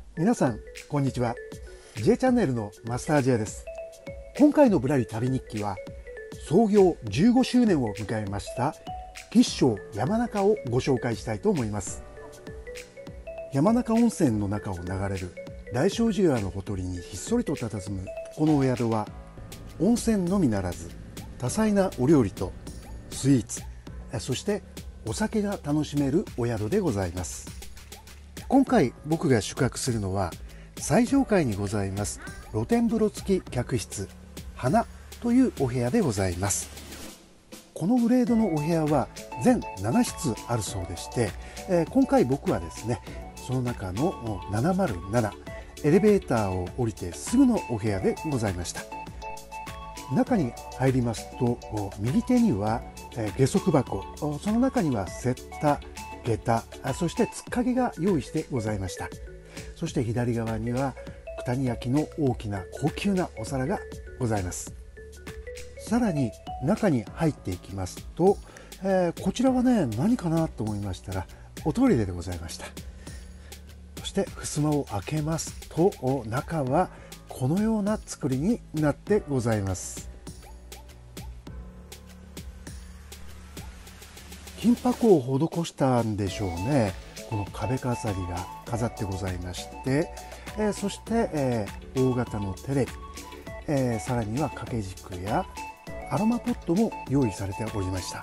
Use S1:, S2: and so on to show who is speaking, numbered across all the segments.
S1: 皆さんこんにちは。 J チャンネルのマスター J です。今回のぶらり旅日記は創業15周年を迎えました吉祥山中をご紹介したいと思います。山中温泉の中を流れる大正寺川のほとりにひっそりと佇むこのお宿は、温泉のみならず多彩なお料理とスイーツ、そしてお酒が楽しめるお宿でございます。今回僕が宿泊するのは最上階にございます露天風呂付き客室花というお部屋でございます。このグレードのお部屋は全7室あるそうでして、今回僕はですねその中の707エレベーターを降りてすぐのお部屋でございました。中に入りますと右手には下足箱、その中には雪駄、下駄、そしてつっかけが用意してございました。そして左側には九谷焼の大きな高級なお皿がございます。さらに中に入っていきますと、こちらはね何かなと思いましたらおトイレでございました。そして襖を開けますと中はこのような作りになってございます。金箔を施したんでしょうね。この壁飾りが飾ってございまして、そして、大型のテレビ、さらには掛け軸やアロマポットも用意されておりました。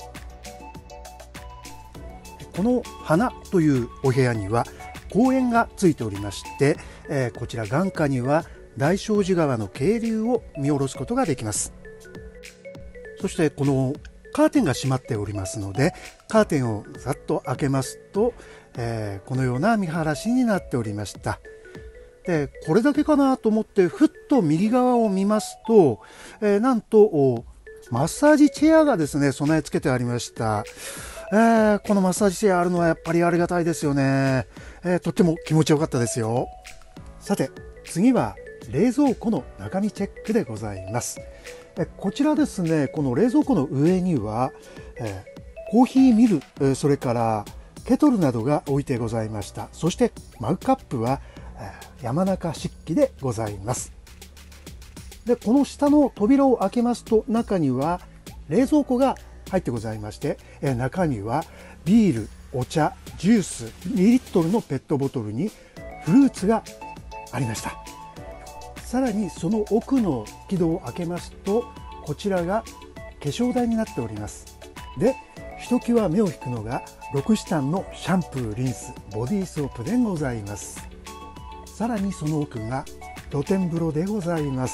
S1: この花というお部屋には公園がついておりまして、こちら眼下には大正寺川の渓流を見下ろすことができます。そしてこのカーテンが閉まっておりますので、カーテンをざっと開けますと、このような見晴らしになっておりました。でこれだけかなと思ってふっと右側を見ますと、なんとマッサージチェアがですね備え付けてありました。このマッサージチェアあるのはやっぱりありがたいですよね。とっても気持ちよかったですよ。さて次は冷蔵庫の中身チェックでございます。こちらですね、この冷蔵庫の上には、コーヒーミル、それからケトルなどが置いてございました。そしてマグカップは山中漆器でございます。でこの下の扉を開けますと中には冷蔵庫が入ってございまして、中にはビール、お茶、ジュース2リットルのペットボトルにフルーツがありました。さらにその奥の引き戸を開けますとこちらが化粧台になっております。でひときわ目を引くのがロクシタンのシャンプー、リンス、ボディーソープでございます。さらにその奥が露天風呂でございます。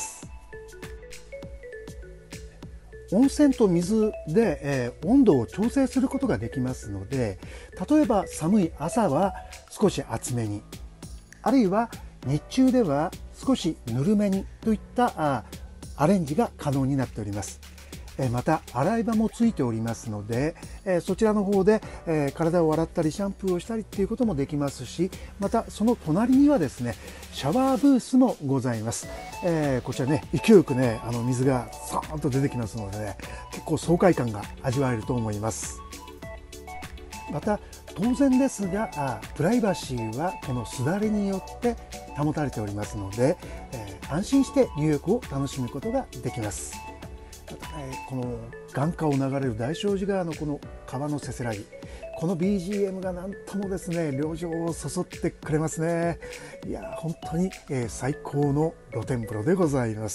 S1: 温泉と水で、温度を調整することができますので、例えば寒い朝は少し厚めに、あるいは日中では少しぬるめにといったアレンジが可能になっております。また洗い場もついておりますので、そちらの方で、体を洗ったりシャンプーをしたりっていうこともできますし、またその隣にはですねシャワーブースもございます。こちらね勢いよくね水がサーンと出てきますのでね、結構爽快感が味わえると思います。また当然ですがプライバシーはこのすだれによって保たれておりますので、安心して入浴を楽しむことができます。この眼下を流れる大正寺川のこの川のせせらぎ、この BGM がなんともですね旅情をそそってくれますね。いや本当に、最高の露天風呂でございます。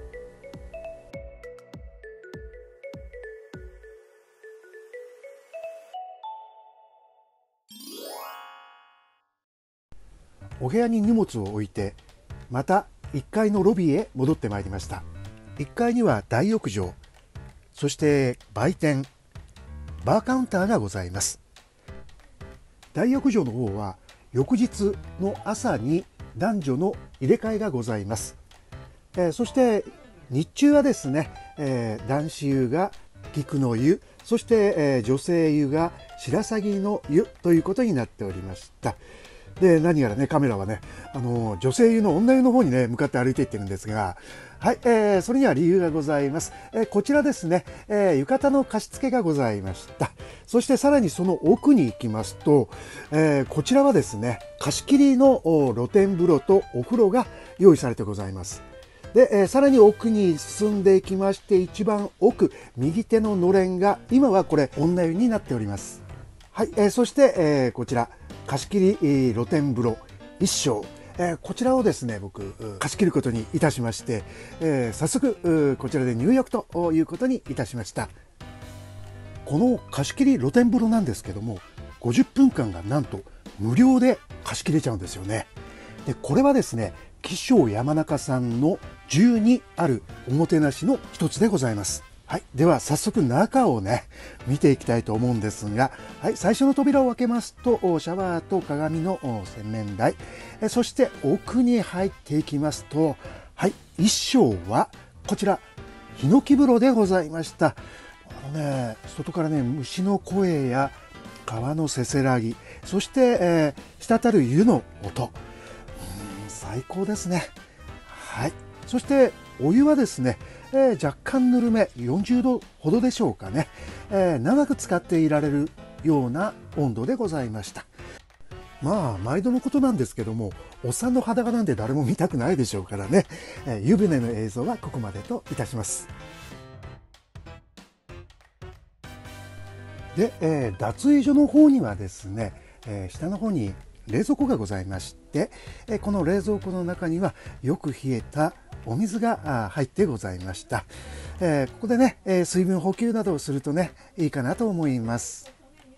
S1: お部屋に荷物を置いてまた1階のロビーへ戻ってまいりました。1階には大浴場、そして売店、バーカウンターがございます。大浴場の方は翌日の朝に男女の入れ替えがございます。そして日中はですね、男子湯が菊の湯、そして、女性湯が白鷺の湯ということになっておりました。 で、何やらね、カメラはね、女性湯の女湯の方にね、向かって歩いていってるんですが、はい、それには理由がございます。こちらですね、浴衣の貸し付けがございました。そしてさらにその奥に行きますと、こちらはですね、貸し切りの露天風呂とお風呂が用意されてございます。で、さらに奥に進んでいきまして、一番奥、右手ののれんが、今はこれ、女湯になっております。はい、そして、こちら、貸し切り、露天風呂1床、こちらをですね、僕、貸し切ることにいたしまして、早速、こちらで入浴ということにいたしました。この貸し切り露天風呂なんですけども、50分間がなんと無料で貸し切れちゃうんですよね。で、これはですね、紀章山中さんの12あるおもてなしの一つでございます。はい、では早速中をね見ていきたいと思うんですが、はい、最初の扉を開けますとシャワーと鏡の洗面台、そして奥に入っていきますと、はい、一章はこちらヒノキ風呂でございました。外からね虫の声や川のせせらぎ、そして、滴る湯の音、最高ですね。はい、そしてお湯はですね、若干ぬるめ、40度ほどでしょうかね、長く使っていられるような温度でございました。まあ毎度のことなんですけども、おっさんの裸なんて誰も見たくないでしょうからね、湯船の映像はここまでといたします。で、脱衣所の方にはですね、下の方に冷蔵庫がございまして、この冷蔵庫の中にはよく冷えたお水が入ってございました。ここでね、水分補給などをするとね、いいかなと思います。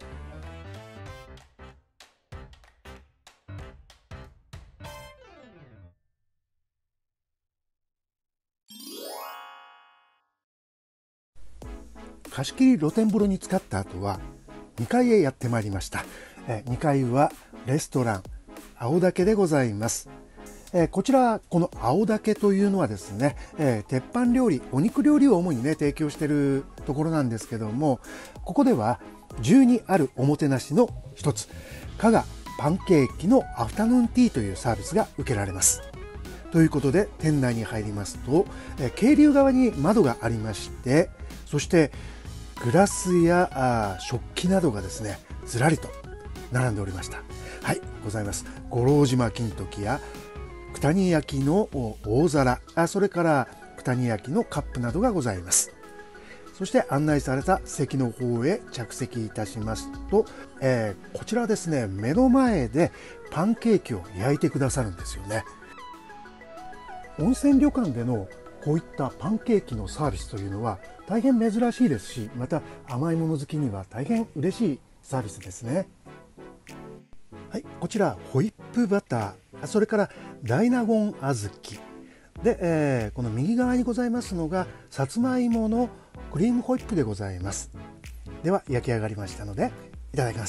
S1: 貸し切り露天風呂に浸かった後は2階へやってまいりました。2階はレストラン青竹でございます。こちらこの青竹というのはですね、鉄板料理、お肉料理を主にね提供しているところなんですけども、ここでは12あるおもてなしの一つ、加賀パンケーキのアフタヌーンティーというサービスが受けられます。ということで店内に入りますと、渓流側に窓がありまして、そしてグラスや食器などがですねずらりと並んでおりました。はい、ございます。五郎島金時や九谷焼の大皿、それから九谷焼のカップなどがございます。そして案内された席の方へ着席いたしますと、こちらですね、目の前でパンケーキを焼いてくださるんですよね。温泉旅館でのこういったパンケーキのサービスというのは大変珍しいですし、また甘いもの好きには大変嬉しいサービスですね。はい、こちらホイップバター、それから大納言小豆で、この右側にございますのがさつまいものクリームホイップでございます。では焼き上がりましたのでいただきます。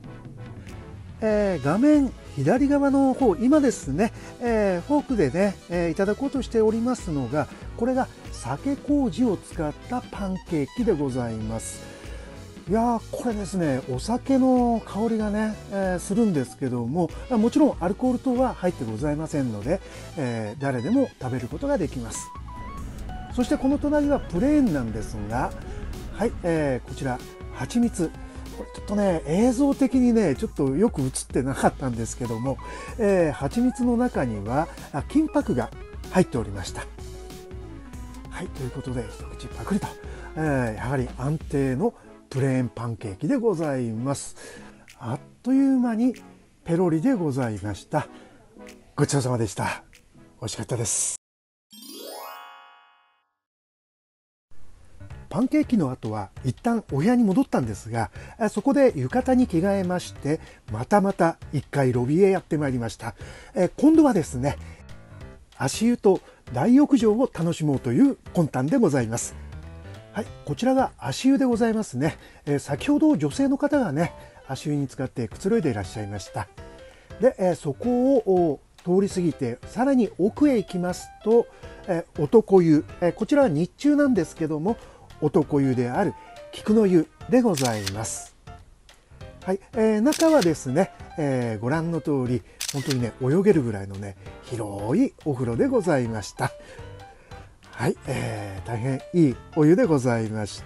S1: 画面左側の方、今ですね、フォークでね、いただこうとしておりますのが、これが酒麹を使ったパンケーキでございます。いやー、これですね、お酒の香りがね、するんですけども、もちろんアルコール等は入ってございませんので、誰でも食べることができます。そしてこの隣はプレーンなんですが、はい、こちら蜂蜜、これちょっとね映像的にねちょっとよく映ってなかったんですけども、蜂蜜の中には金箔が入っておりました。はい、ということで一口パクリと、やはり安定のプレーンパンケーキでございます。あっという間にペロリでございました。ごちそうさまでした。美味しかったです。パンケーキの後は一旦お部屋に戻ったんですが、そこで浴衣に着替えまして、また1階ロビーへやってまいりました。今度はですね、足湯と大浴場を楽しもうという魂胆でございます。はい、こちらが足湯でございますね。先ほど女性の方がね、足湯に使ってくつろいでいらっしゃいました。で、そこを通り過ぎてさらに奥へ行きますと、男湯、こちらは日中なんですけども、男湯である菊の湯でございます。はい、中はですね、 ご覧の通り本当にね泳げるぐらいのね広いお風呂でございました。はい、大変いいお湯でございました。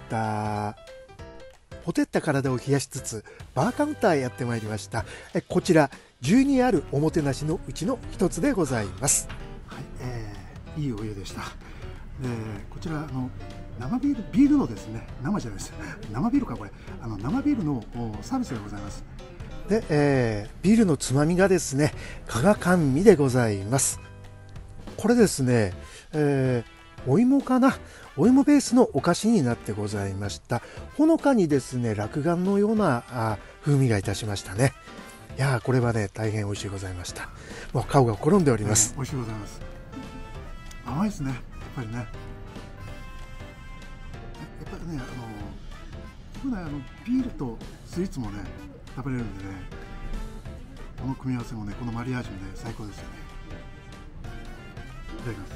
S1: ほてった体を冷やしつつバーカウンターへやってまいりました。こちら12あるおもてなしのうちの一つでございます。はい、いいお湯でした。こちら生ビールのですね、生じゃないです生ビールかこれ生ビールのサービスでございます。で、ビールのつまみがですね加賀甘味でございます。これですね、お芋かな、お芋ベースのお菓子になってございました。ほのかにですね落雁のような風味がいたしましたね。いやーこれはね大変美味しいございました。もう顔が転んでおります。美味しいございます。甘いですね、やっぱりね。やっぱりねビールとスイーツもね食べれるんでね、この組み合わせもね、このマリアージュもね最高ですよね。いただきます。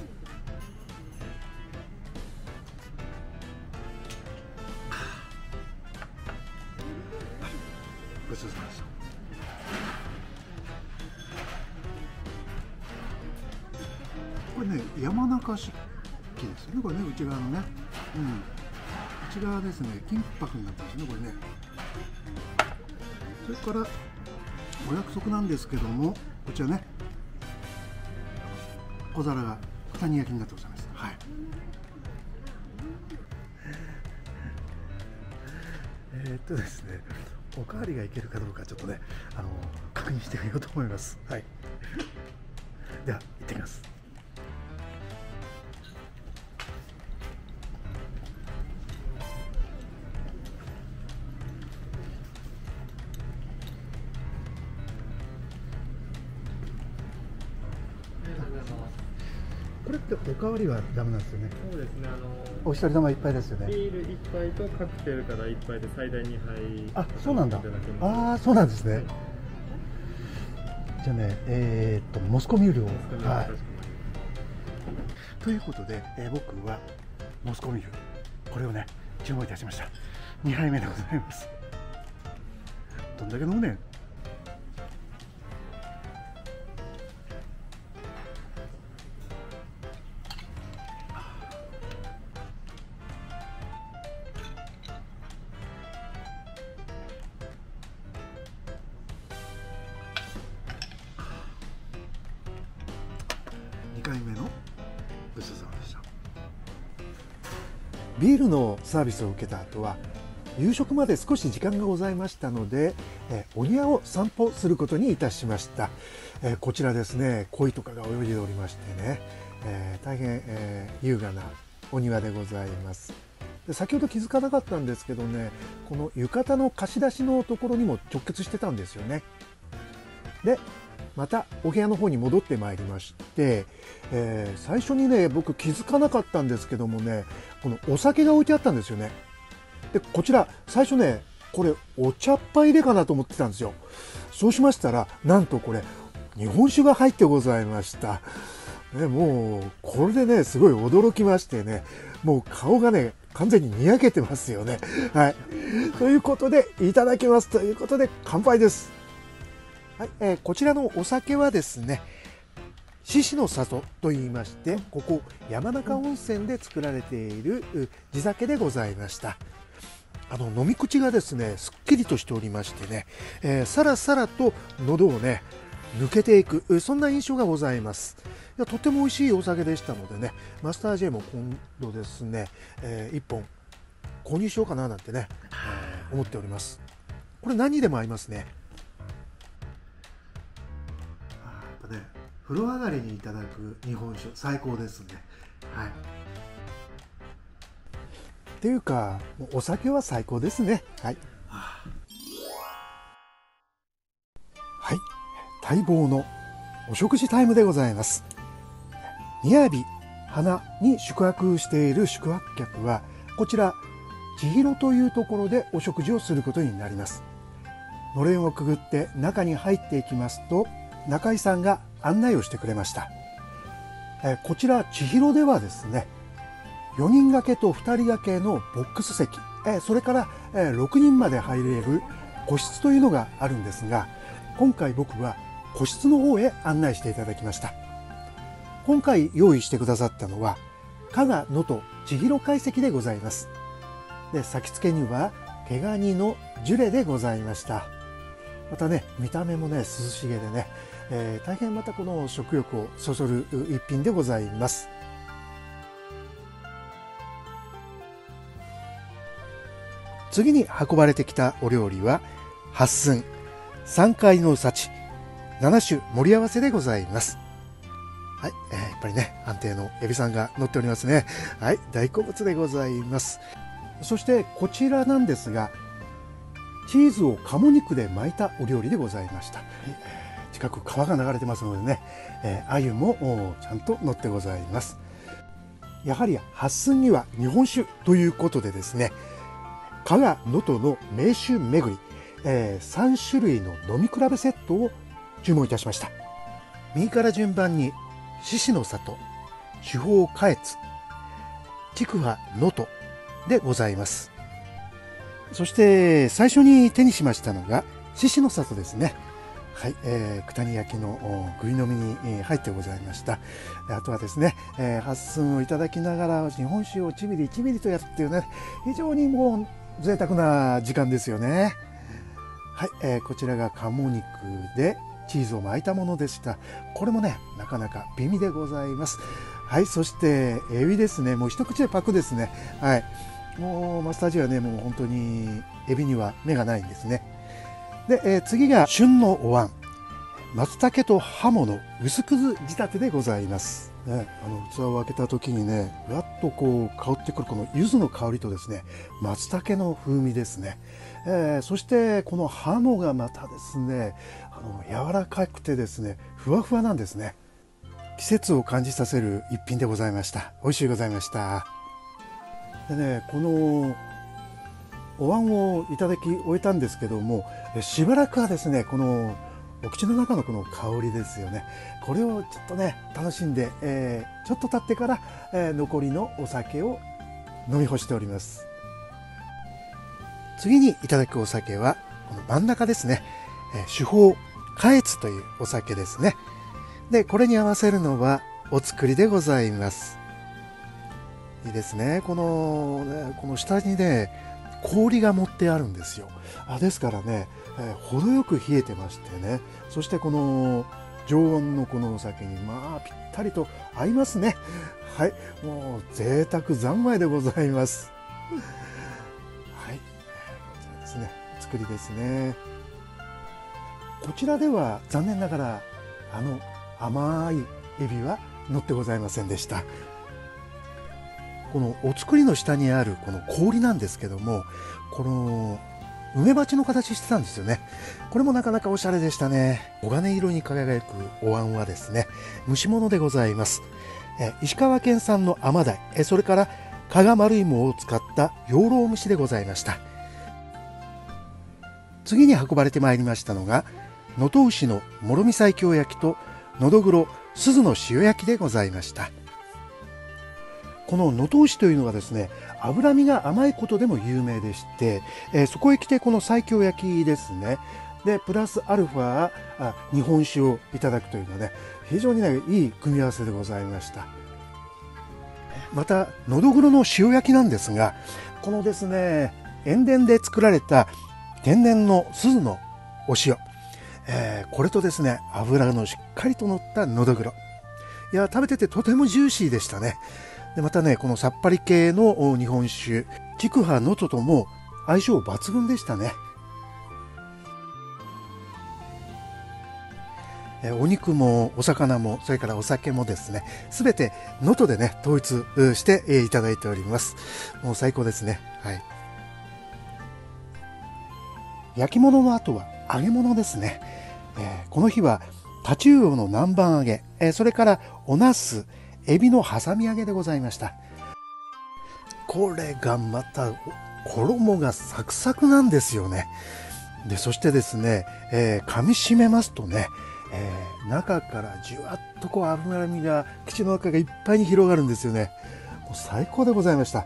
S1: ごちそうさまでした。これね山中漆器ですよね、これね、内側のね、内側ですね金箔になってますね、これね。それからお約束なんですけども、こちらね小皿が九谷焼きになってございます。はい。ですね、おかわりがいけるかどうかちょっとね確認してみようと思います。はい。では行ってきます。これっておかわりはダメなんですよね。
S2: そうですね。
S1: お一人様一杯ですよね。
S2: ビール1杯とカクテルから1杯で最大2杯。
S1: あ、そうなんだ。ああ、そうなんですね。はい、じゃあね、モスコミュールを。はい。ということで、僕はモスコミュールこれをね注文いたしました。2杯目でございます。どんだけ飲むねん。2回目のごちそうさまでした。ビールのサービスを受けた後は夕食まで少し時間がございましたので、お庭を散歩することにいたしました。こちらですね鯉とかが泳いでおりましてね、大変、優雅なお庭でございます。で先ほど気づかなかったんですけどね、この浴衣の貸し出しのところにも直結してたんですよね。でまたお部屋の方に戻ってまいりまして、最初にね僕気づかなかったんですけどもね、このお酒が置いてあったんですよね。でこちら最初ねこれお茶っ葉入れかなと思ってたんですよ。そうしましたらなんとこれ日本酒が入ってございました。ね、もうこれでねすごい驚きましてね、もう顔がね完全ににやけてますよね。はい、ということでいただきますということで乾杯です。はい、こちらのお酒はですね獅子の里と言いまして、ここ山中温泉で作られている地酒でございました。飲み口がですねすっきりとしておりましてね、さらさらと喉をね抜けていく、そんな印象がございます。いやとても美味しいお酒でしたのでね、マスター J も今度ですね、1本購入しようかななんてね、思っております。これ何にでも合いますね。やっぱね風呂上がりにいただく日本酒最高ですね。はい。っていうかお酒は最高ですね。はい。はい。待望のお食事タイムでございます。雅花に宿泊している宿泊客はこちら千尋というところでお食事をすることになります。のれんをくぐって中に入っていきますと中井さんが案内をしてくれました。こちら千尋ではですね4人掛けと2人掛けのボックス席、それから6人まで入れる個室というのがあるんですが、 今回僕は個室の方へ案内していただきました。今回用意してくださったのは加賀能登千尋懐石でございます。で、先付けには毛ガニのジュレでございました。またね、見た目もね涼しげでね、大変またこの食欲をそそる一品でございます。次に運ばれてきたお料理は八寸、山海の幸、7種盛り合わせでございます。はい、やっぱりね、安定のエビさんが乗っておりますね。はい、大好物でございます。そしてこちらなんですが、チーズを鴨肉で巻いたお料理でございました。近く川が流れてますのでね、鮎もちゃんと乗ってございます。やはり八寸には日本酒ということでですね、加賀能登の名酒巡り、3種類の飲み比べセットを注文いたしました。右から順番に獅子の里、主峰下越、筑波能登でございます。そして最初に手にしましたのが獅子の里ですね。はい、九谷焼のぐい飲みに入ってございました。あとはですね、八寸をいただきながら日本酒をちびりちびりとやるっていうね、非常にもう贅沢な時間ですよね。はい、こちらが鴨肉でチーズを巻いたものでした。これもね、なかなか美味でございます。はい、そしてエビですね。もう一口でパクですね。はい、もうマスタージはね、もう本当にエビには目がないんですね。で、次が旬のお椀、松茸とハモの薄くず仕立てでございます。ね、器を開けた時にね、ふわっとこう香ってくるこの柚子の香りとですね、松茸の風味ですね。そしてこのハモがまたですね、柔らかくてですね、ふわふわなんですね。季節を感じさせる一品でございました。美味しいございました。でね、このお椀をいただき終えたんですけども、しばらくはですね、このお口の中のこの香りですよね、これをちょっとね楽しんで、ちょっと経ってから、残りのお酒を飲み干しております。次にいただくお酒はこの真ん中ですね、主峰下越というお酒ですね。で、これに合わせるのはお造りでございます。いいですね。この下にね氷が盛ってあるんですよ。ですからね、程よく冷えてましてね、そしてこの常温のこのお酒にまあぴったりと合いますね。はい、もう贅沢三昧でございます。はい、こちらですね、作りですね。こちらでは残念ながら甘いエビは乗ってございませんでした。このお造りの下にあるこの氷なんですけども、この梅鉢の形してたんですよね。これもなかなかおしゃれでしたね。黄金色に輝くお椀はですね、蒸し物でございます。石川県産の甘鯛、それから加賀丸芋を使った養老蒸しでございました。次に運ばれてまいりましたのが能登牛のもろみ西京焼きとのどぐろ鈴の塩焼きでございました。この能登牛というのはですね、脂身が甘いことでも有名でして、そこへ来てこの西京焼きですね、でプラスアルファ日本酒をいただくというのはね、非常にねいい組み合わせでございました。またのどぐろの塩焼きなんですが、このですね塩田で作られた天然の鈴のお塩、これとですね脂のしっかりと乗ったのどぐろ、いや食べててとてもジューシーでしたね。でまたね、このさっぱり系の日本酒筑波能登とも相性抜群でしたね。お肉もお魚もそれからお酒もですね、すべて能登でね統一していただいております。もう最高ですね。はい、焼き物の後は揚げ物ですね。この日はタチウオの南蛮揚げ、それからおナスエビの挟み揚げでございました。これがまた衣がサクサクなんですよね。でそしてですね、噛み締めますとね、中からじゅわっとこう脂身が口の中がいっぱいに広がるんですよね。もう最高でございました。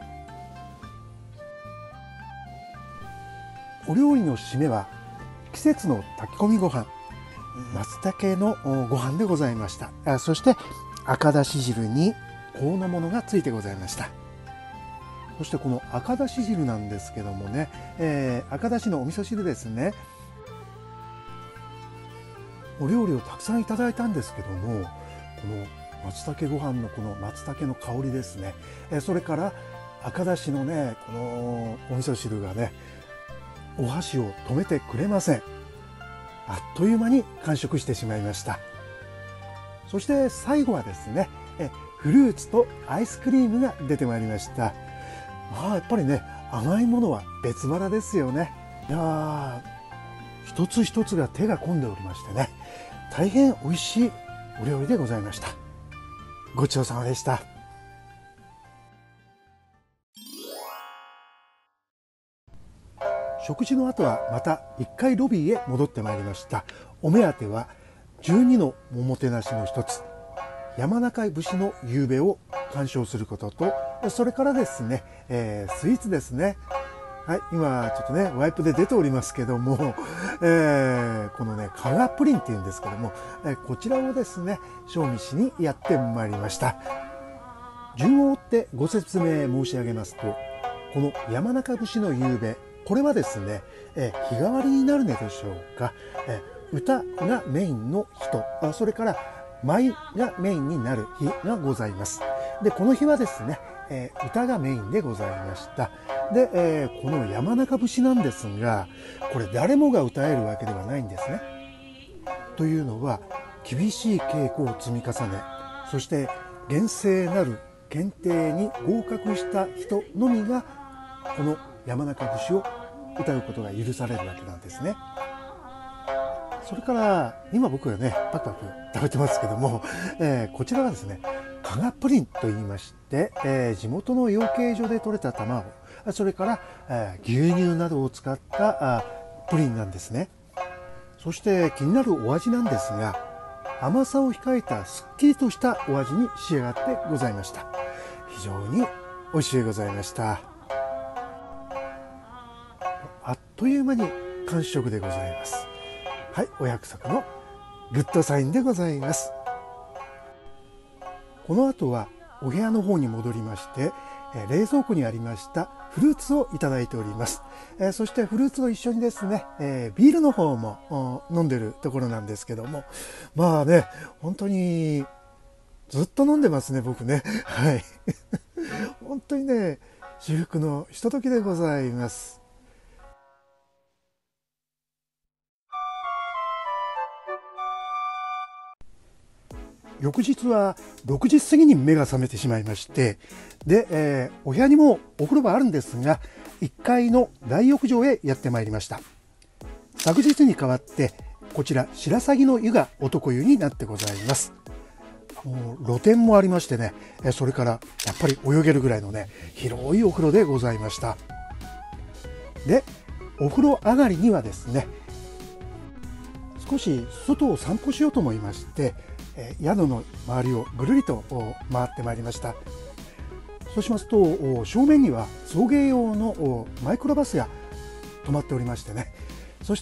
S1: お料理の締めは季節の炊き込みご飯、 松茸のご飯でございました。そして赤だし汁に香のものがついてございました。そしてこの赤だし汁なんですけどもね、赤だしのお味噌汁ですね。お料理をたくさんいただいたんですけども、この松茸ご飯のこの松茸の香りですね、それから赤だしのねこのお味噌汁がね、お箸を止めてくれません。あっという間に完食してしまいました。そして最後はですね、フルーツとアイスクリームが出てまいりました。やっぱりね、甘いものは別腹ですよね。いや一つ一つが手が込んでおりましてね、大変美味しいお料理でございました。ごちそうさまでした。食事の後はまた1階ロビーへ戻ってまいりました。お目当ては12のおもてなしの一つ、山中節の夕べを鑑賞することと、それからですね、スイーツですね。はい、今ちょっとねワイプで出ておりますけども、このね加賀プリンっていうんですけども、こちらをですね賞味しにやってまいりました。順を追ってご説明申し上げますと、この山中節の夕べ、これはですね、日替わりになるねでしょうか。歌がメインの日と、それから舞がメインになる日がございます。でこの日はですね、歌がメインでございました。で、この山中節なんですが、これ誰もが歌えるわけではないんですね。というのは厳しい稽古を積み重ね、そして厳正なる検定に合格した人のみがこの山中節を歌うことが許されるわけなんですね。それから今僕がねパクパク食べてますけども、こちらはですね加賀プリンと言いまして、地元の養鶏場で採れた卵、それから、牛乳などを使ったプリンなんですね。そして気になるお味なんですが、甘さを控えたすっきりとしたお味に仕上がってございました。非常に美味しいございました。あっという間に完食でございます。はい、お約束のグッドサインでございます。この後はお部屋の方に戻りまして、冷蔵庫にありましたフルーツをいただいております。そしてフルーツと一緒にですね、ビールの方も飲んでるところなんですけども、まあね本当にずっと飲んでますね僕ね。はい本当にね至福のひとときでございます。翌日は6時過ぎに目が覚めてしまいまして、で、お部屋にもお風呂があるんですが、1階の大浴場へやってまいりました。昨日に代わってこちら白鷺の湯が男湯になってございます。露天もありましてね、それからやっぱり泳げるぐらいのね広いお風呂でございました。でお風呂上がりにはですね、少し外を散歩しようと思いまして、宿の周りをぐるりと回ってまいりました。そうしますと正面には送迎用のマイクロバスが止まっておりましてね、そして、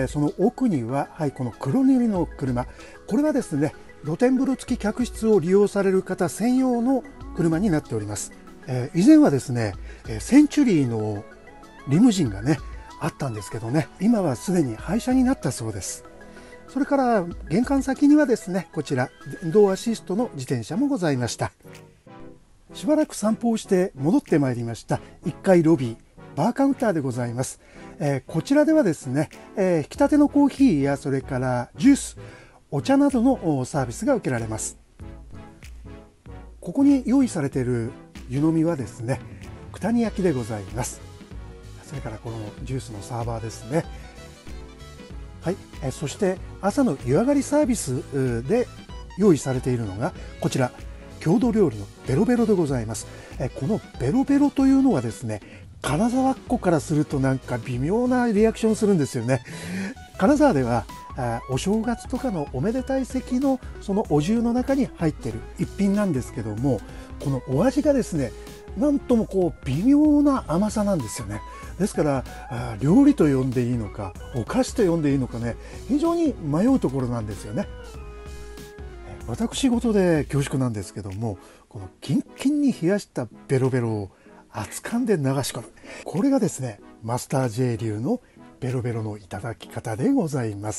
S1: その奥には、はい、この黒塗りの車、これはですね露天風呂付き客室を利用される方専用の車になっております。以前はですねセンチュリーのリムジンがねあったんですけどね、今はすでに廃車になったそうです。それから玄関先にはですねこちら電動アシストの自転車もございました。しばらく散歩をして戻ってまいりました。1階ロビーバーカウンターでございます。こちらではですね、引き立てのコーヒーやそれからジュース、お茶などのサービスが受けられます。ここに用意されている湯飲みはですね九谷焼でございます。それからこのジュースのサーバーですね。はい、そして朝の湯上がりサービスで用意されているのがこちら郷土料理のベロベロでございます。このベロベロというのはですね金沢っ子からするとなんか微妙なリアクションするんですよね。金沢ではお正月とかのおめでたい席のそのお重の中に入っている一品なんですけども、このお味がですねなんともこう微妙な甘さなんですよね。ですから料理と呼んでいいのかお菓子と呼んでいいのかね、非常に迷うところなんですよね。私事で恐縮なんですけども、このキンキンに冷やしたベロベロを熱燗で流し込む、これがですねマスター J 流のベロベロのいただき方でございます。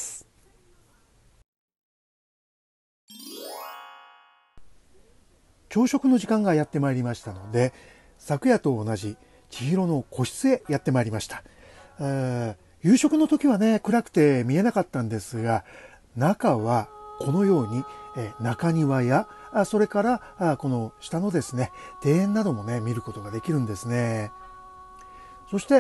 S1: 朝食の時間がやってまいりましたので、昨夜と同じ千尋の個室へやってまいりました。夕食の時はね暗くて見えなかったんですが、中はこのように中庭やそれからこの下のですね庭園などもね見ることができるんですね。そして、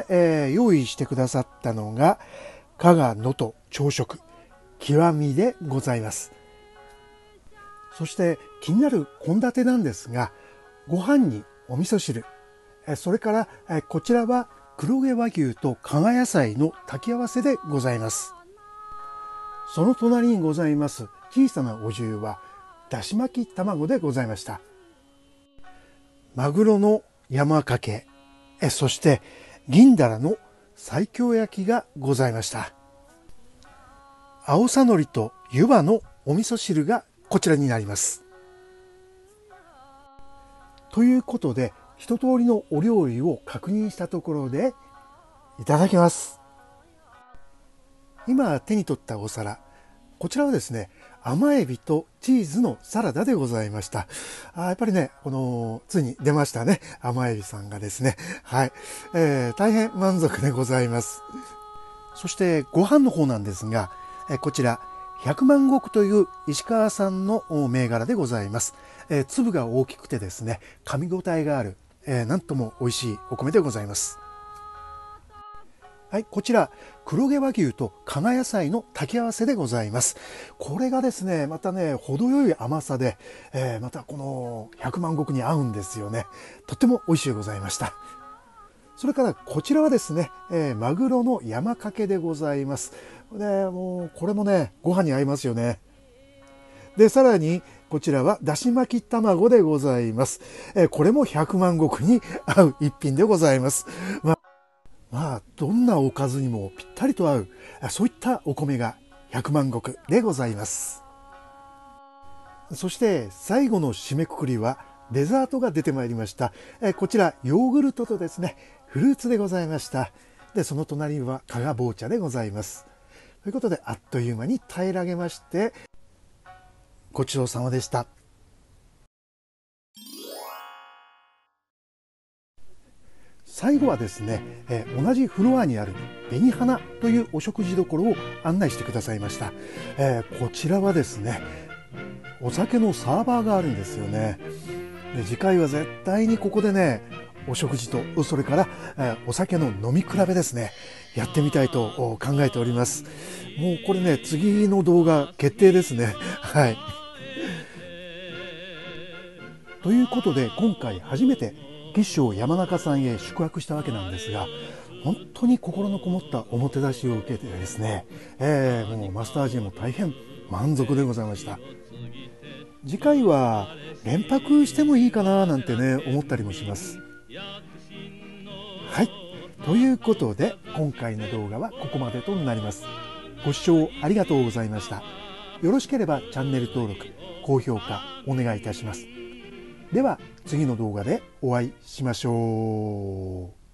S1: 用意してくださったのが加賀能登朝食極みでございます。そして気になる献立なんですが、ご飯にお味噌汁、それからこちらは黒毛和牛と加賀野菜の炊き合わせでございます。その隣にございます小さなお重はだし巻き卵でございました。マグロの山かけ、そして銀だらの西京焼きがございました。青さのりと湯葉のお味噌汁がこちらになります。ということで一通りのお料理を確認したところでいただきます。今手に取ったお皿、こちらはですね甘エビとチーズのサラダでございました。やっぱりねついに出ましたね、甘エビさんがですね。はい、大変満足でございます。そしてご飯の方なんですが、こちら百万石という石川産の銘柄でございます。粒が大きくてですね噛み応えがある、なんとも美味しいお米でございます。はい、こちら黒毛和牛と加賀野菜の炊き合わせでございます。これがですねまたね程よい甘さで、またこの百万石に合うんですよね。とっても美味しいございました。それからこちらはですね、マグロの山かけでございます。でもうこれもねご飯に合いますよね。でさらにこちらはだし巻き卵でございます。これも百万石に合う一品でございます。まあどんなおかずにもぴったりと合う、そういったお米が百万石でございます。そして最後の締めくくりはデザートが出てまいりました。こちらヨーグルトとですねフルーツでございました。でその隣は加賀棒茶でございます。ということであっという間に平らげましてごちそうさまでした。最後はですね、同じフロアにある紅花というお食事処を案内してくださいました。こちらはですねお酒のサーバーがあるんですよね。で次回は絶対にここでねお食事とそれから、お酒の飲み比べですねやってみたいと考えております。もうこれね次の動画決定ですね。はいということで今回初めて吉祥山中さんへ宿泊したわけなんですが、本当に心のこもったおもてなしを受けてですね、もうマスター J も大変満足でございました。次回は連泊してもいいかななんてね思ったりもします。はい、ということで今回の動画はここまでとなります。ご視聴ありがとうございました。よろしければチャンネル登録高評価お願いいたします。では次の動画でお会いしましょう。